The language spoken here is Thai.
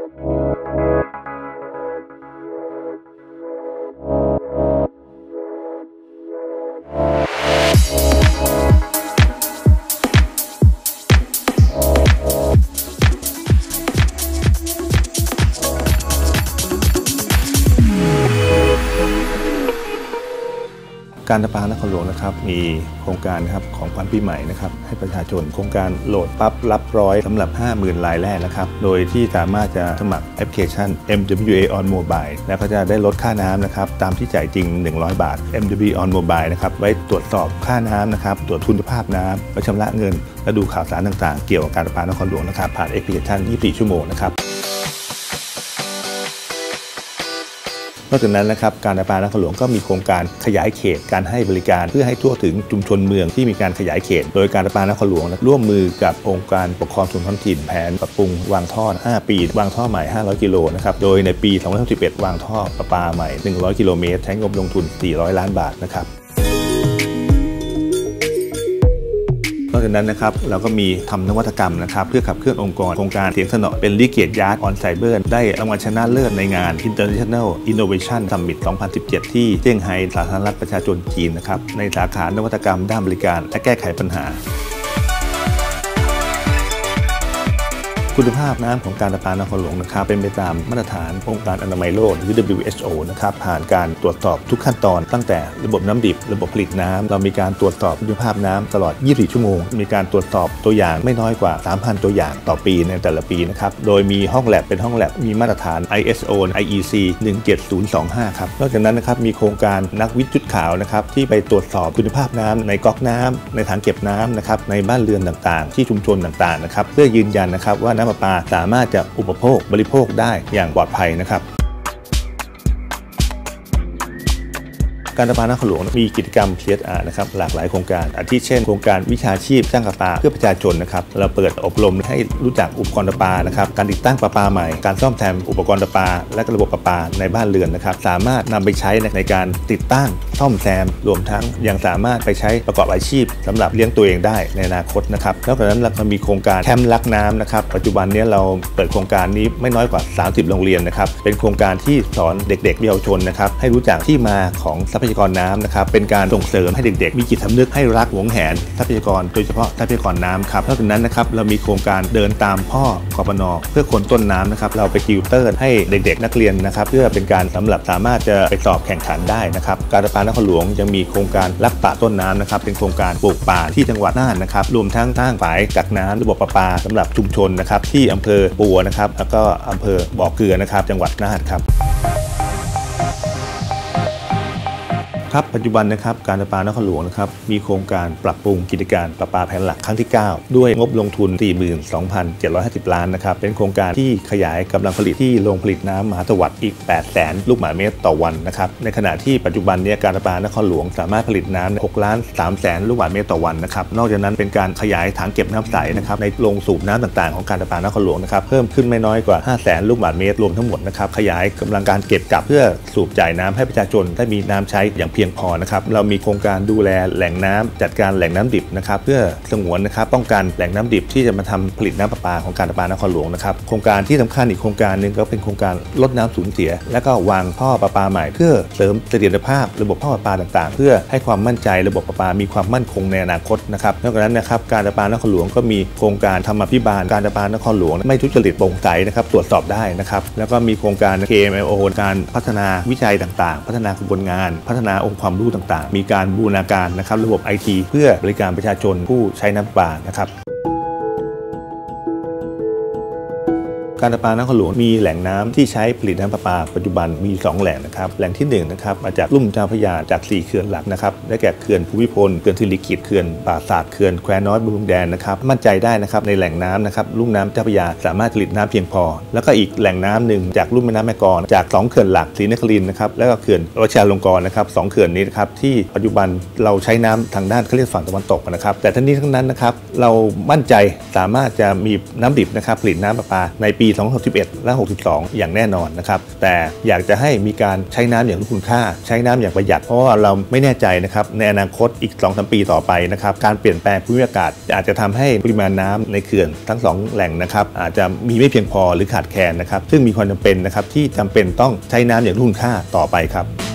การประปานครหลวงนะครับมีโครงการนะครับของขวัญปีใหม่นะครับให้ประชาชนโครงการโหลดปั๊บรับร้อยสำหรับ 50,000 รายแรกนะครับโดยที่สามารถจะสมัครแอปพลิเคชัน MWA on Mobile แล้วก็จะได้ลดค่าน้ำนะครับตามที่จ่ายจริง100 บาท MWA on Mobile นะครับไว้ตรวจสอบค่าน้ำนะครับตรวจคุณภาพน้ำไว้ชำระเงินและดูข่าวสารต่างๆเกี่ยวกับการประปานครหลวงนะครับผ่านแอปพลิเคชัน24 ชั่วโมงนะครับนอกจากนั้นนะครับการประปานครหลวงก็มีโครงการขยายเขตการให้บริการเพื่อให้ทั่วถึงชุมชนเมืองที่มีการขยายเขตโดยการประปานครหลวงร่วมมือกับองค์การปกครองส่วนท้องถิ่นแผนปรับปรุงวางท่อ5 ปีวางท่อใหม่500 กิโลนะครับโดยในปี 2011 วางท่อประปาใหม่100 กิโลเมตรใช้งบลงทุน400 ล้านบาทนะครับนอกจากนั้นนะครับเราก็มีทำนวัตกรรมนะครับเพื่อขับเคลื่อนองค์กรโครงการเสียงสนอเป็นลิเกตยาร์ดออนไซเบอร์ได้รางวัลชนะเลิศในงาน International Innovation Summit 2017 ที่เซี่ยงไฮ้สาธารณรัฐประชาชนจีนนะครับในสาขานวัตกรรมด้านบริการและแก้ไขปัญหาคุณภาพน้ำของการประปานครหลวงนะครับเป็นไปตามมาตรฐานองค์การอนามัยโลกหรือ WHO นะครับผ่านการตรวจสอบทุกขั้นตอนตั้งแต่ระบบน้ำดิบระบบผลิตน้ำเรามีการตรวจสอบคุณภาพน้ำตลอด 24 ชั่วโมงมีการตรวจสอบตัวอย่างไม่น้อยกว่า 3,000 ตัวอย่างต่อปีในแต่ละปีนะครับโดยมีห้องแลบเป็นห้องแลบมีมาตรฐาน ISO IEC 17025 ครับนอกจากนั้นนะครับมีโครงการนักวิทย์ชุดขาวนะครับที่ไปตรวจสอบคุณภาพน้ำในก๊อกน้ำในถังเก็บน้ำนะครับในบ้านเรือนต่างๆที่ชุมชนต่างๆนะครับเพื่อยืนยันนะครับว่าน้ำประปาสามารถจะอุปโภคบริโภคได้อย่างปลอดภัยนะครับการประปานครหลวงมีกิจกรรม CSR นะครับหลากหลายโครงการอาทิเช่นโครงการวิชาชีพสร้างประปาเพื่อประชาชนนะครับเราเปิดอบรมให้รู้จักอุปกรณ์ประปานะครับการติดตั้งประปาใหม่การซ่อมแซมอุปกรณ์ประปาและระบบประปาในบ้านเรือนนะครับสามารถนำไปใช้ในการติดตั้งซ่อมแซมรวมทั้งยังสามารถไปใช้ประกอบอาชีพสำหรับเลี้ยงตัวเองได้ในอนาคตนะครับนอกจากนั้นเราก็มีโครงการแคมป์รักน้ำนะครับปัจจุบันนี้เราเปิดโครงการนี้ไม่น้อยกว่า30โรงเรียนนะครับเป็นโครงการที่สอนเด็กๆเยาวชนนะครับให้รู้จักที่มาของทรัพยากรน้ำนะครับเป็นการส่งเสริมให้เด็กๆมีจิตสำนึกให้รักหวงแหนทรัพยากรโดยเฉพาะทรัพยากรน้ำครับนอกจากนั้นนะครับเรามีโครงการเดินตามพ่อกปน.เพื่อคนต้นน้ำนะครับเราไปติวเตอร์ให้เด็กๆนักเรียนนะครับเพื่อเป็นการสำหรับสามารถจะไปสอบแข่งขันได้นะครับการประปานครหลวงยังมีโครงการรักป่าต้นน้ำนะครับเป็นโครงการปลูกป่าที่จังหวัดน่านนะครับรวมทั้งสร้างฝายกักน้ำระบบประปาสำหรับชุมชนนะครับที่อำเภอปัวนะครับแล้วก็อำเภอบ่อเกลือนะครับจังหวัดน่านครับครับปัจจุบันนะครับการประปานครหลวงนะครับมีโครงการปรับปรุงกิจการประปาแผนหลักครั้งที่ 9ด้วยงบลงทุน 42,750 ล้านนะครับเป็นโครงการที่ขยายกำลังผลิตที่โรงผลิตน้ำมหาสวัสดิ์อีก 800,000 ลูกบาศก์เมตรต่อวันนะครับในขณะที่ปัจจุบันนี้การประปานครหลวงสามารถผลิตน้ำ 6,300,000 ลูกบาศก์เมตรต่อวันนะครับนอกจากนั้นเป็นการขยายถังเก็บน้ำใสนะครับในโรงสูบน้ำต่างๆของการประปานครหลวงนะครับเพิ่มขึ้นไม่น้อยกว่า 500,000 ลูกบาศก์เมตรรวมทั้งหมดนะครับขยายกำลังการเก็บกักเพื่อสูบจ่ายน้ำให้ประชาชนได้มีน้ำใช้อย่างเพียงพอนะครับเรามีโครงการดูแลแหล่งน้ำจัดการแหล่งน้ำดิบนะครับเพื่อสงวนนะครับป้องกันแหล่งน้ำดิบที่จะมาทำผลิตน้ำประปาของการประปานครหลวงนะครับโครงการที่สำคัญอีกโครงการหนึ่งก็เป็นโครงการลดน้ำสูญเสียและก็วางท่อประปาใหม่เพื่อเสริมเสถียรภาพระบบท่อประปาต่างๆเพื่อให้ความมั่นใจระบบประปามีความมั่นคงในอนาคตนะครับนอกจากนั้นนะครับการประปานครหลวงก็มีโครงการธรรมาภิบาลการประปานครหลวงไม่ทุจริตโปร่งใสนะครับตรวจสอบได้นะครับแล้วก็มีโครงการ KMLO การพัฒนาวิจัยต่างๆพัฒนากระบวนงานพัฒนาองค์ความรู้ต่างๆมีการบูรณาการนะครับระบบ IT เพื่อบริการประชาชนผู้ใช้น้ำประปานะครับการประปานครหลวงมีแหล่งน้ำที่ใช้ผลิตน้ำประปาปัจจุบันมี2แหล่งนะครับแหล่งที่1นะครับมาจากลุ่มเจ้าพระยาจาก4เขื่อนหลักนะครับได้แก่เขื่อนภูมิพลเขื่อนสิริกิติ์เขื่อนป่าศาสตร์เขื่อนแควน้อยบำรุงแดนนะครับมั่นใจได้นะครับในแหล่งน้ำนะครับลุ่มน้ำเจ้าพระยาสามารถผลิตน้ำเพียงพอแล้วก็อีกแหล่งน้ำหนึ่งจากลุ่มแม่น้ำแม่กลองจาก2เขื่อนหลักศรีนครินทร์นะครับแล้วก็เขื่อนวชิรลงกรณ์นะครับ2เขื่อนนี้นะครับที่ปัจจุบันเราใช้น้ำทางด้านเขาเรียกฝั่งตะวันตกนะครับแต่ทั้งนี้ทั้งนั้นนะครับเรามั่นใจสามารถจะมีน้ำดิบนะครับผลิตน้ำประปาในปี 2061 และ 62 อย่างแน่นอนนะครับแต่อยากจะให้มีการใช้น้ำอย่างรู้คุณค่าใช้น้ำอย่างประหยัดเพราะว่าเราไม่แน่ใจนะครับในอนาคตอีก 2-3 ปีต่อไปนะครับการเปลี่ยนแปลงภูมิอากาศอาจจะทำให้ปริมาณน้ำในเขื่อนทั้ง2แหล่งนะครับอาจจะมีไม่เพียงพอหรือขาดแคลนนะครับซึ่งมีความจำเป็นนะครับที่จำเป็นต้องใช้น้ำอย่างรู้คุณค่าต่อไปครับ